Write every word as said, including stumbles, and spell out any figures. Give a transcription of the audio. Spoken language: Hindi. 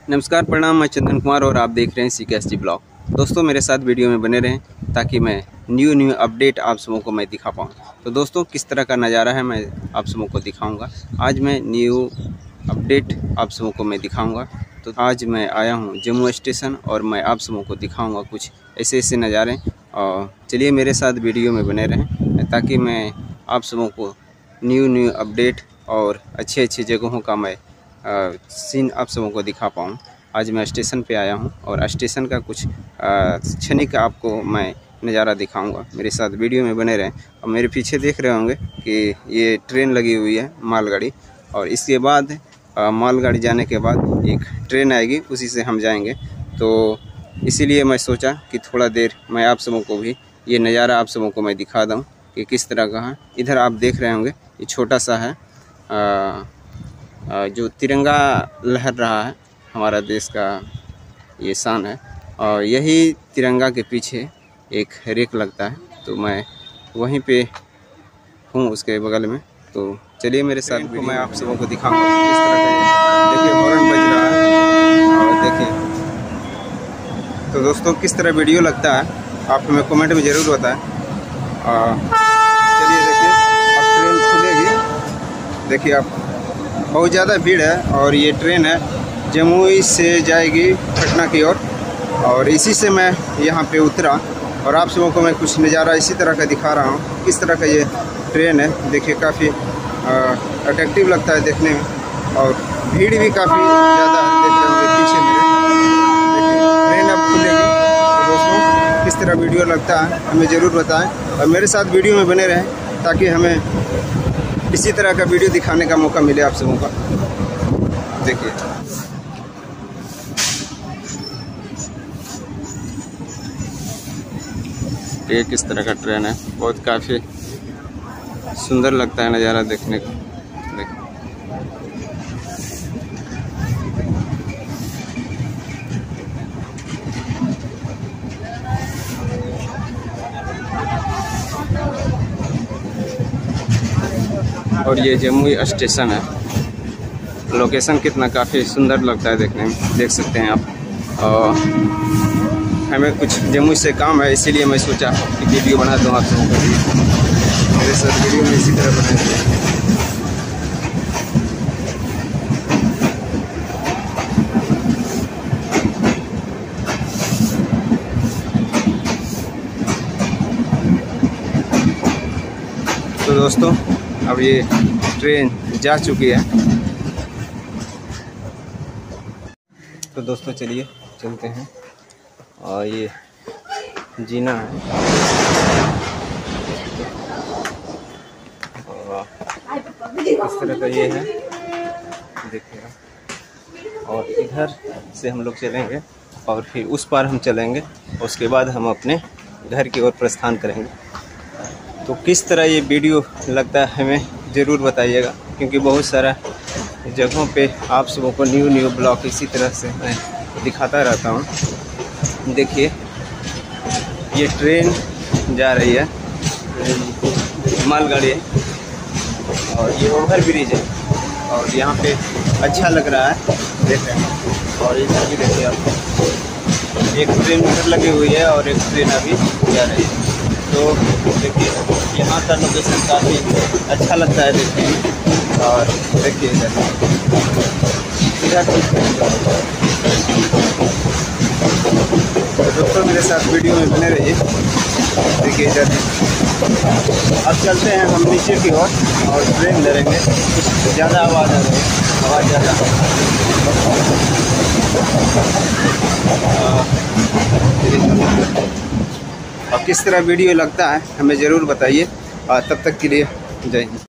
नमस्कार, प्रणाम। मैं चंदन कुमार और आप देख रहे हैं सी के एस टी ब्लॉग। दोस्तों, मेरे साथ वीडियो में बने रहें ताकि मैं न्यू न्यू अपडेट आप सबों को मैं दिखा पाऊँ। तो दोस्तों, किस तरह का नज़ारा है मैं आप सबों को दिखाऊंगा। आज मैं न्यू अपडेट आप सबों को मैं दिखाऊंगा। तो आज मैं आया हूँ जम्मू स्टेशन और मैं आप सबों को दिखाऊँगा कुछ ऐसे ऐसे नज़ारे। और चलिए मेरे साथ वीडियो में बने रहें ताकि मैं आप सबों को न्यू न्यू अपडेट और अच्छे अच्छे जगहों का मैं सीन आप सबों को दिखा पाऊँ। आज मैं स्टेशन पे आया हूँ और स्टेशन का कुछ क्षणिक आपको मैं नज़ारा दिखाऊंगा। मेरे साथ वीडियो में बने रहें। और मेरे पीछे देख रहे होंगे कि ये ट्रेन लगी हुई है, मालगाड़ी, और इसके बाद मालगाड़ी जाने के बाद एक ट्रेन आएगी, उसी से हम जाएंगे। तो इसीलिए मैं सोचा कि थोड़ा देर मैं आप सबों को भी ये नज़ारा आप सबों को मैं दिखा दूँ कि किस तरह का है। इधर आप देख रहे होंगे ये छोटा सा है आ, जो तिरंगा लहर रहा है, हमारा देश का ये शान है। और यही तिरंगा के पीछे एक रेक लगता है, तो मैं वहीं पे हूँ उसके बगल में। तो चलिए मेरे साथ को मैं आप सबों को दिखाऊंगा किस तरह का। देखिए हॉर्न बज रहा है और देखिए। तो दोस्तों, किस तरह वीडियो लगता है आप हमें कमेंट में ज़रूर बताएं। चलिए देखिए, अब ट्रेन खुलेगी। देखिए आप, बहुत ज़्यादा भीड़ है और ये ट्रेन है जमुई से जाएगी पटना की ओर। और, और इसी से मैं यहाँ पे उतरा और आप सबों को मैं कुछ नज़ारा इसी तरह का दिखा रहा हूँ। किस तरह का ये ट्रेन है, देखिए काफ़ी अट्रैक्टिव लगता है देखने में। और भीड़ भी काफ़ी ज़्यादा है, देख रहे होंगे पीछे मेरे। देखिए ट्रेन अब खुलेगी। तो दोस्तों, किस तरह वीडियो लगता है हमें ज़रूर बताएँ और मेरे साथ वीडियो में बने रहें ताकि हमें इसी तरह का वीडियो दिखाने का मौका मिले आप सबों का। देखिए ये किस तरह का ट्रेन है, बहुत काफ़ी सुंदर लगता है नज़ारा देखने को। देखिए और ये जमुई स्टेशन है। लोकेशन कितना काफ़ी सुंदर लगता है देखने में, देख सकते हैं आप। और हमें कुछ जमुई से काम है, इसीलिए मैं सोचा कि वीडियो बना दूँ आप सबों के लिए। मेरे साथ वीडियो में इसी तरह बनाएंगे। तो दोस्तों, अब ये ट्रेन जा चुकी है। तो दोस्तों चलिए चलते हैं। और ये जीना है और इस तरह का ये है, देखिए। और इधर से हम लोग चलेंगे और फिर उस पार हम चलेंगे, उसके बाद हम अपने घर की ओर प्रस्थान करेंगे। तो किस तरह ये वीडियो लगता है हमें ज़रूर बताइएगा, क्योंकि बहुत सारा जगहों पे आप सबों को न्यू न्यू ब्लॉग इसी तरह से मैं दिखाता रहता हूँ। देखिए ये ट्रेन जा रही है, मालगाड़ी है, और ये ओवर ब्रिज है और यहाँ पे अच्छा लग रहा है, देख रहे हैं। और इधर भी देखिए आप, एक ट्रेन उधर लगी हुई है और एक ट्रेन अभी जा रही है। तो देखिए यहाँ का लोकेशन काफ़ी अच्छा लगता है देखने में। और देखिए इधर इधर तो दोस्तों, मेरे साथ वीडियो में बने रहिए। देखिए इधर अब चलते हैं हम नीचे की ओर और ट्रेन धरेंगे। कुछ ज़्यादा आवाज़ आ रही है, आवाज़ ज़्यादा। और किस तरह वीडियो लगता है हमें ज़रूर बताइए। और तब तक के लिए जय हिंद।